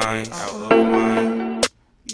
mind, out of mind.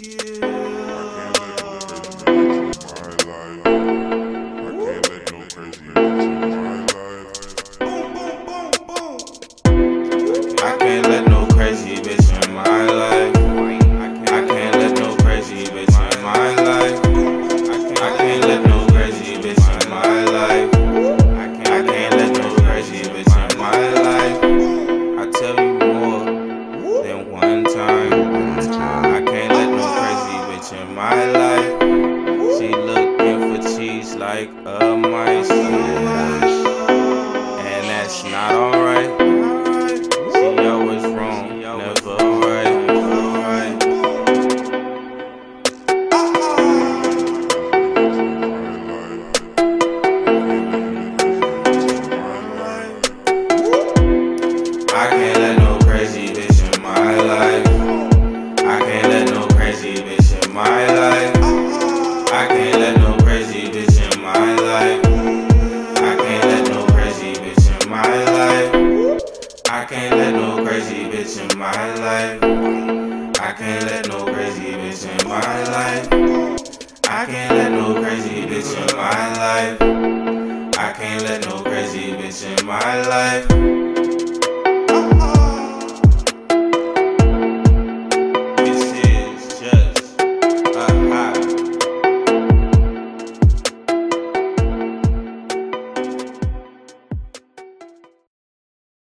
I can't let no crazy bitch in my life. I can't let no crazy bitch in my life. I can't let no crazy bitch in my life. I can't let no crazy bitch in my life. I tell you more than one time. I can't let no crazy bitch in my life. She looking for cheese like a mice, and that's not alright. She always wrong, never right. I can't let no crazy bitch in my life. I can't let no crazy bitch in my life. I can't let no crazy bitch in my life. I can't let no crazy bitch in my life. I can't let no crazy bitch in my life. I can't let no crazy bitch in my life. I can't let no crazy bitch in my life. I can't let no crazy bitch in my life.